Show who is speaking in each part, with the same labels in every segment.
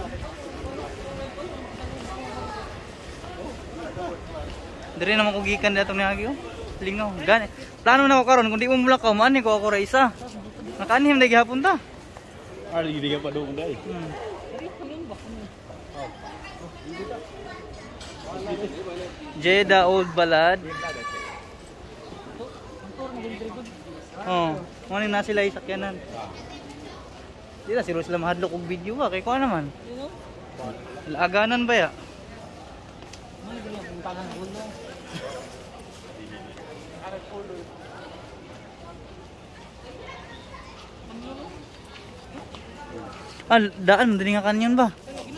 Speaker 1: Dari naman ko gikan datong ni Agyo. Lingaw. Gani. Plano na ko karon kun di mo mulakaw man ni ko ako ra isa. Nakanim na gihapon ta.
Speaker 2: Ari gid pa do dai.
Speaker 1: Jeddah Old Balad. Oh, mo na sila isakyanan. Di na sila mahadlok og video ba kay ko naman. Aganan ba ya? Daan din nga kanyon ba?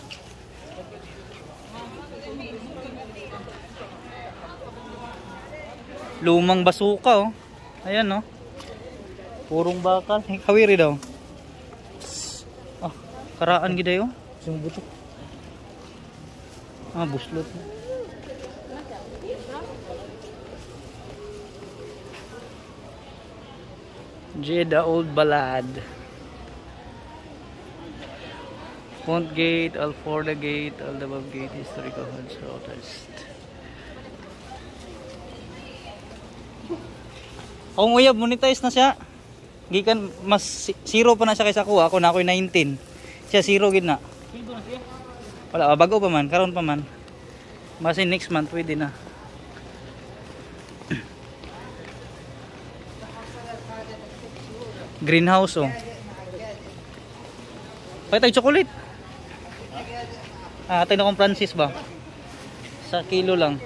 Speaker 1: Lumang basuka oh. Ayan oh. Purong bakal, kawiri daw. Ah, karaan gid ayo. Sing butok. Ah, buslot. Jeddah Old Balad. Font Gate, Al Forda Gate, Al Dabab Gate, Historical Hajj Routers. Kung uyab, monetize na siya. Gikan, mas zero pa na siya kaysa ako. Ako na ako'y 19. Siya zero gid na. Wala, bago pa man, karon pa man. Basta next month, pwede na. Greenhouse oh. Pakita yung chocolate. Ah, tayo na kong Francis ba? Sa kilo lang.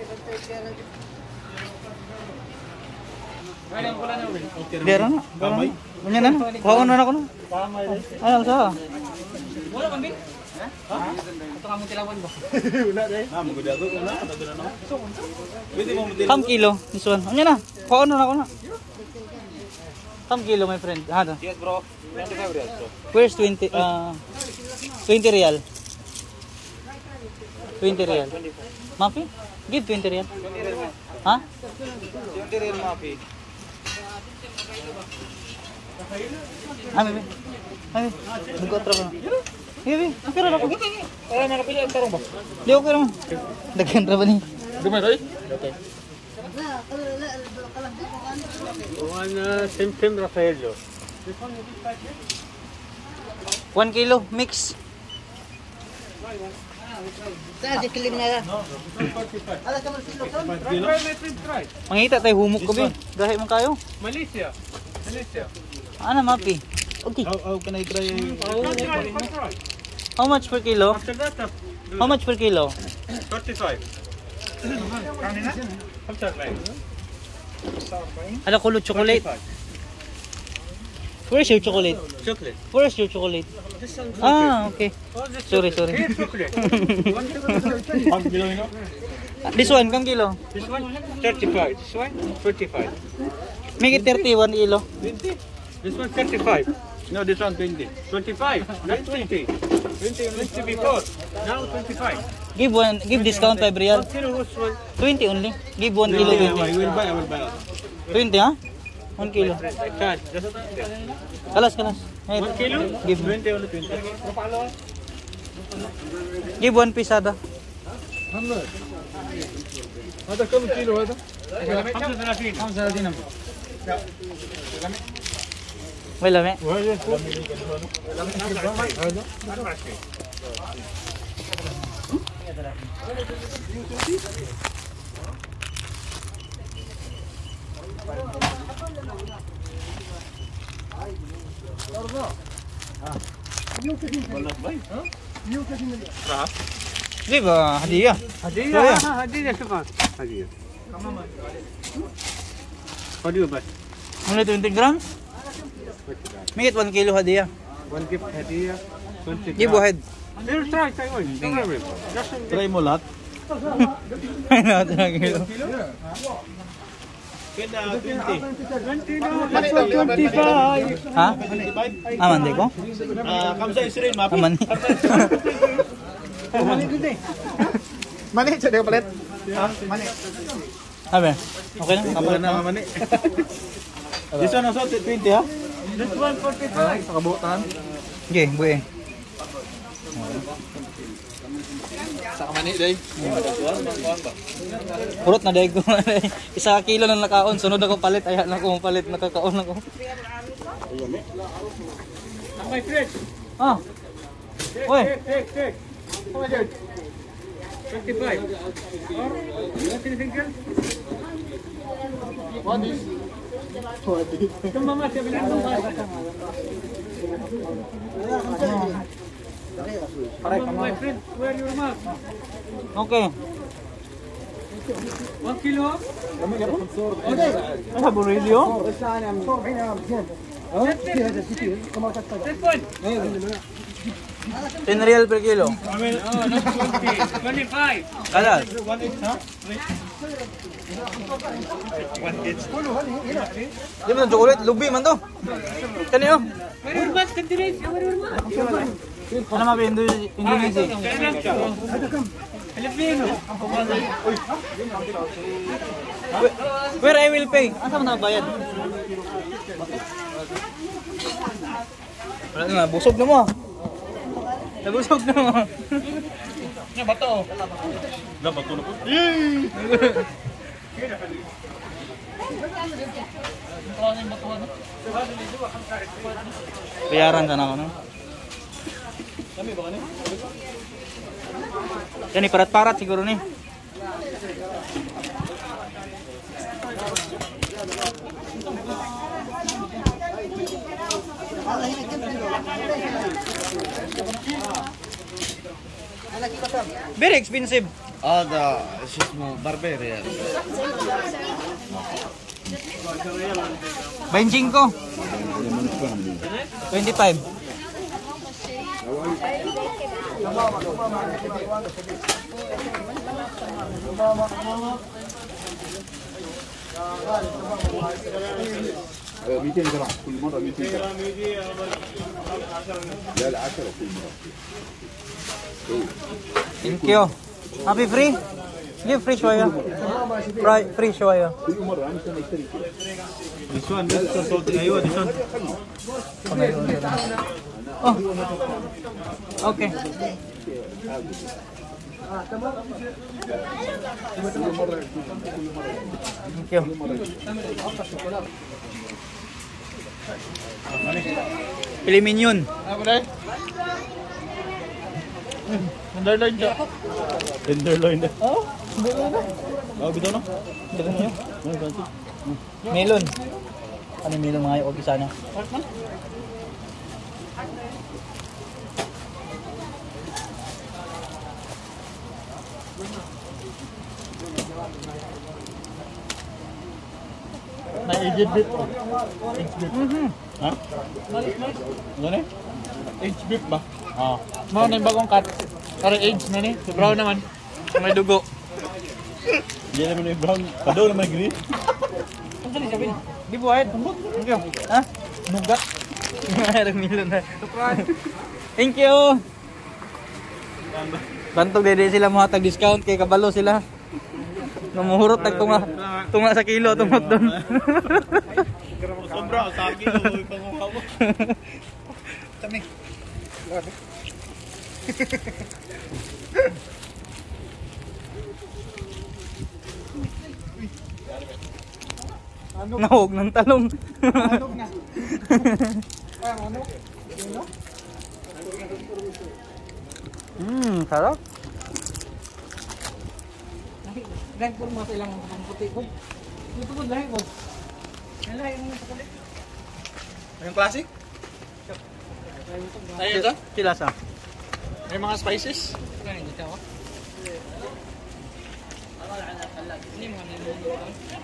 Speaker 1: Dero na. Kamay. Ganyan na. Kuha na ako na. Kamay. Ano sa? Wala kambing? Ha? Ito nga mong tilawan ba? Wala dai. Ah, magudado ko na. Pwede mo mo. Kam kilo. This one. Ano na? Kuha na ako na. Kam kilo my friend. Ha. Yes bro. 25 real bro. Where's 20 20 real. 20 real. Mafi? Give 20 real. 20 real. Ha? 20 real mafi. Ami. Ami. Buka tra ba? Hibi, okay ra ako. Para makapili ang tarong ba? Di okay ra man. Daghan ra ba ni? Dumay ray? Okay. Sim Rafaelio. 1 kilo mix. Mangita tayo humok ko bi. Gahi man kayo. Malaysia. Ano mapi? Okay. How can I try? How much per kilo? How much per kilo? 35. Ada kulot chocolate. Where's your chocolate? Chocolate. Where's your chocolate? Ah, okay. Sorry. This one, kam kilo?
Speaker 2: This one 35. This one 35.
Speaker 1: Make it 31 kilo.
Speaker 2: 20. This one 35. No, this one 20. 25. Not 20. 20 before. Now 25.
Speaker 1: Give discount 5 real. 20 only. Give 1 kilo 20.
Speaker 2: I will buy.
Speaker 1: 20 ha? 1 kilo. Kalas.
Speaker 2: 1 kilo?
Speaker 1: Give
Speaker 2: 20 only 20.
Speaker 1: Give 1 piece ada.
Speaker 2: هذا كم كيلو هذا؟ 35.
Speaker 1: May lami. Di ba? Hadiah.
Speaker 2: Hadiah siapa? Hadiah. Hadiah bas.
Speaker 1: Only 20 grams? Make it 1 kilo hadiah.
Speaker 2: 1 gift hadiah. 20.
Speaker 1: Give ahead.
Speaker 2: Try one. Try mo lahat.
Speaker 1: Ay na, 1 kilo.
Speaker 2: Kena 20.
Speaker 1: 25. Ha? Aman di ko?
Speaker 2: Kamsa Israel mapi.
Speaker 1: Aman.
Speaker 2: Mani sa dia palit. Mani.
Speaker 1: Abe. Okay na?
Speaker 2: Kapalit na mani. This one also 20 ha? This one 45. Sa kabutan.
Speaker 1: Okay, buhay.
Speaker 2: Sa kamani day.
Speaker 1: Purot na daig ko. Isa kilo lang nakaon, sunod ako palit, ayan ako palit, nakakaon ako.
Speaker 2: My friend.
Speaker 1: Ah. Oy.
Speaker 2: Take. How much? 25. Or what anything else? What is? Come mama, siya bilang mo. My friend, where your mark?
Speaker 1: Okay.
Speaker 2: 1 kilo?
Speaker 1: Ano burilyo?
Speaker 2: That point.
Speaker 1: 10 real per kilo.
Speaker 2: No, not 20. 25.
Speaker 1: Kalas. Di mo chocolate, lubi man to. Kani oh.
Speaker 2: Where your mark? Where your mark?
Speaker 1: Ano mabi Indonesia?
Speaker 2: Filipino.
Speaker 1: Where I will pay? Asa mo na bayad? Wala na, busog na mo. Nabusog na mo.
Speaker 2: Nga bato.
Speaker 3: Nga bato na po.
Speaker 1: Bayaran sana ako, no? Yan, parat-parat siguro ni. Very expensive.
Speaker 3: Ah, she's mo barbarian.
Speaker 1: 25. 25.
Speaker 4: ميتين جرام كل مرة 200 جرام لا لا 10 كل مرة
Speaker 1: Thank you. Happy free? Give free شوية. Free شوية.
Speaker 4: كل مرة أنا سنة أشتري كده
Speaker 3: This one salty. أيوة this one.
Speaker 1: Oh. Okay. Thank you. Pilimin yun.
Speaker 3: Tenderloin siya. Tenderloin na.
Speaker 1: Oh,
Speaker 3: Oh, bitaw na.
Speaker 1: Dito niyo.
Speaker 3: Ano ganito?
Speaker 1: Melon. Ano yung melon mga yung sana?
Speaker 3: Na-aged beef. Aged beef. Ha? Ano na? Aged beef ba?
Speaker 1: Oh.
Speaker 2: Mo na yung bagong cut. Para age na ni. Si brown naman.
Speaker 1: May dugo.
Speaker 3: Hindi naman yung brown. Padaw naman yung green.
Speaker 2: Ang sali sabihin.
Speaker 1: Di buhayin. Thank you. Ha?
Speaker 2: Nugat.
Speaker 1: Mayroong melon na. Thank you. Bantog dede sila mga tag-discount kay kabalo sila. Namuhurot tunga sa kilo tumot doon.
Speaker 3: Sobra, sagi ko. Panguha mo.
Speaker 2: Kami.
Speaker 1: Nahog ng talong.
Speaker 2: Anog na. Ano?
Speaker 1: Sarap.
Speaker 2: Lang po mo sa ilang puti ko. Ito po lahi mo. Lahi mo sa kulit.
Speaker 1: Yung classic?
Speaker 2: Ay, ito?
Speaker 1: Sila sa?
Speaker 2: May mga spices. Kaya dito ako. Ini mga niluluto.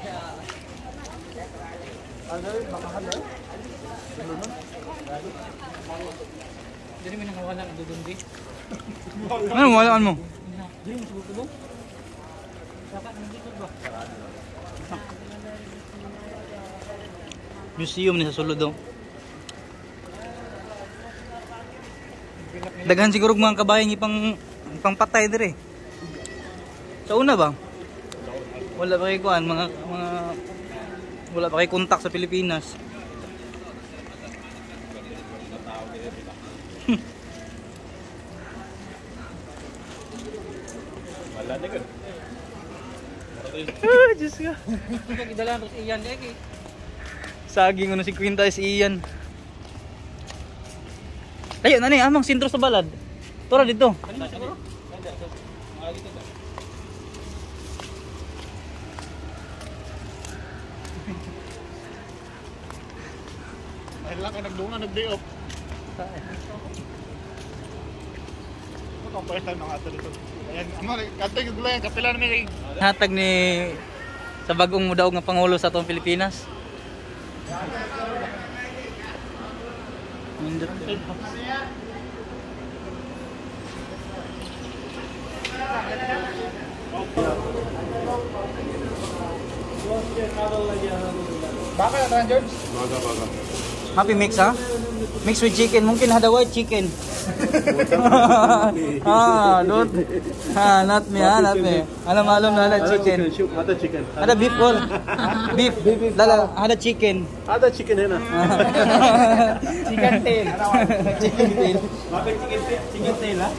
Speaker 2: Jadi may nakawala ang dudundi.
Speaker 1: Ano walaan mo?
Speaker 2: Jadi mo subukan. Dapat nandito ba?
Speaker 1: Museum ni sa sulod daw. Daghan siguro mga kabayan ipang patay dire. Sa una ba? Wala pa kay kuan mga wala pa kay kontak sa Pilipinas.
Speaker 4: Wala na kan.
Speaker 1: Diyos ka.
Speaker 2: Ito gidalan terus iyan lagi.
Speaker 1: Saging ano si Quinta is iyan. Ayo na ni amang sentro sa balad. Tura dito.
Speaker 2: Kanina siguro.
Speaker 3: Dahil lang kayo nagdungan, nag-day off. Ito ang first time ng ato dito. Ayan, ano, kantay yung gulayan, kapila na may
Speaker 1: Hatag ni sa bagong mudaog nga pangulo sa atong Pilipinas. Nindot.
Speaker 3: Baka na tayo, George?
Speaker 4: Baga.
Speaker 1: Happy mix ha? Mix with chicken. Mungkin ada white chicken. Don't. Not me not me. Alam na ada chicken.
Speaker 4: Ada chicken.
Speaker 1: Ada beef bol. Beef. Dala, ada chicken.
Speaker 4: Ada chicken है ना.
Speaker 1: Chicken tail. Chicken tail.
Speaker 2: Bakit chicken tail ha?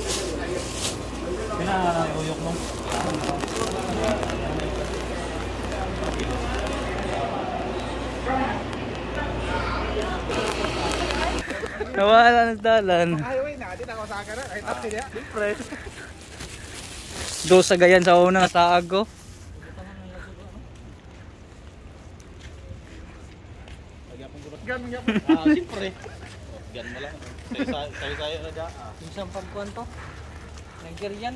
Speaker 2: Kina uyok mo.
Speaker 1: Nawala ng dalan.
Speaker 3: Highway na, di na ako sa akin na. Ay, tapos niya.
Speaker 1: Do sa gayan sa unang saag ko.
Speaker 3: Gan.
Speaker 2: Siyempre. Gan mo lang. Sayo na da.
Speaker 1: Isang pagkuhan to. Nigerian.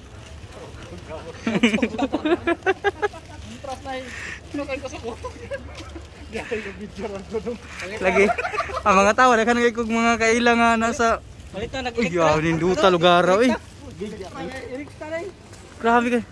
Speaker 3: Intras na eh. Nakay ko sa ko. Gaya yung video ron ko nung.
Speaker 1: Lagi. Ang mga tao, naghan kay kog mga kailangan nasa.
Speaker 2: Balita
Speaker 1: Uy,
Speaker 2: nag-click
Speaker 1: yaw ninduta lugar oy.
Speaker 3: Eric Taray.
Speaker 1: Grabe ka.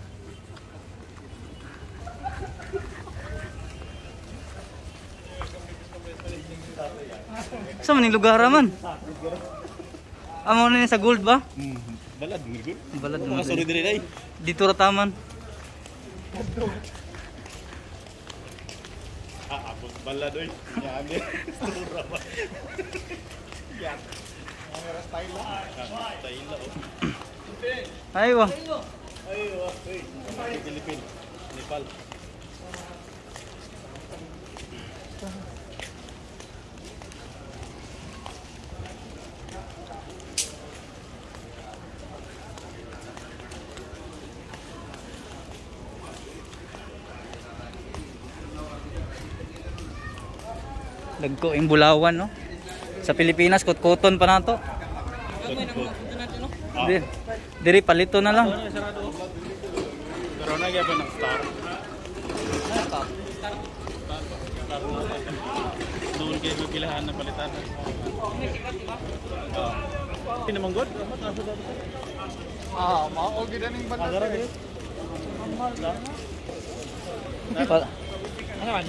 Speaker 1: Sa man yung lugar man? Amo na sa gold ba?
Speaker 4: Balad ngigul.
Speaker 1: Balad
Speaker 4: Mga
Speaker 1: mo.
Speaker 4: sorry diri day.
Speaker 1: Dito ra taman.
Speaker 4: Abot balad oy. Yabe. Yan.
Speaker 3: Ang style lang.
Speaker 4: Style la.
Speaker 1: Aywa.
Speaker 4: Aywa. Philippines. Nepal.
Speaker 1: Dagko yung Bulawan no. Sa Pilipinas kot-koton pa nato. Di, diri palito na lang.
Speaker 4: Pero na gyapon ng star. Doon kayo pipilahan na palitan. Hindi naman good.
Speaker 3: Maogi na ning banda.
Speaker 1: Pa-
Speaker 3: Ano man?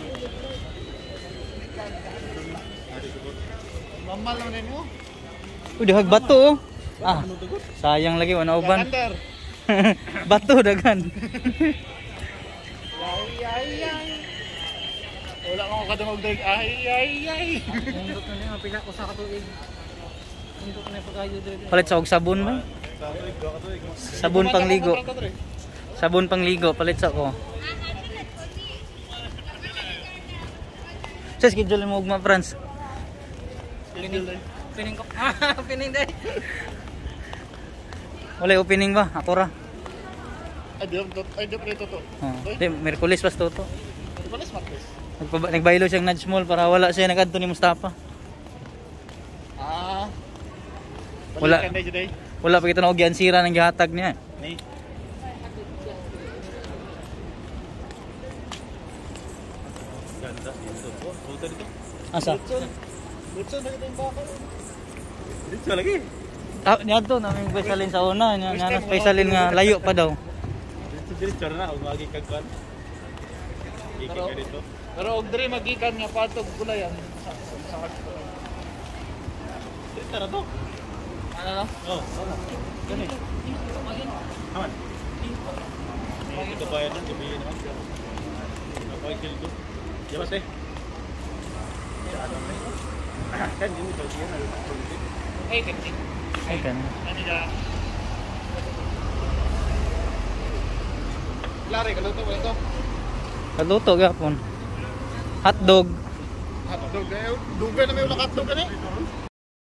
Speaker 3: Mamal naman din mo.
Speaker 1: Uy, dihag bato oh. Sayang lagi wala uban.
Speaker 3: Under.
Speaker 1: Bato dagan.
Speaker 3: Ay. Wala akong kadungog dag. Ay.
Speaker 2: Nindot na niya, pila ko sa katuig. Nindot na pagkayo dito.
Speaker 1: Palit sa og sabon ba? Sabon pangligo. Sabon pangligo palit sa ko. Sa schedule mo ugma Franz.
Speaker 2: Pining ko. Pining day.
Speaker 1: Wala opening ba? Ako ra.
Speaker 3: Ay, di preto to.
Speaker 1: Di, Merkulis pas toto.
Speaker 3: Wala smartless.
Speaker 1: Nagbaylo siyang nudge small para wala siya nagadto ni Mustafa. Wala.
Speaker 3: Balikan na juday.
Speaker 1: Wala pa kita na og sira ng gihatag niya.
Speaker 3: Ni.
Speaker 4: Ganda. Ito dito.
Speaker 1: Asa?
Speaker 3: Butson na yung baka.
Speaker 4: Dito lagi.
Speaker 1: Niya to naming specialin sa una, nya specialin nga layo pa daw.
Speaker 4: Dito na og magi kagkan. Iki ka dito.
Speaker 3: Pero og diri magikan nga patog gulayan.
Speaker 4: Dito na to.
Speaker 3: Ano?
Speaker 4: Oh. Gani. Aman. Ito bayad ng gabi naman. Apa kill ko? Yawas eh. Kan ini bagian dari politik.
Speaker 3: Ay, teknik.
Speaker 1: Ay kan.
Speaker 3: Ano niya? Lari, kaluto ba ito?
Speaker 1: Kaluto gapon. Hotdog.
Speaker 3: Hotdog. Dugay na may ulang hotdog ka ni?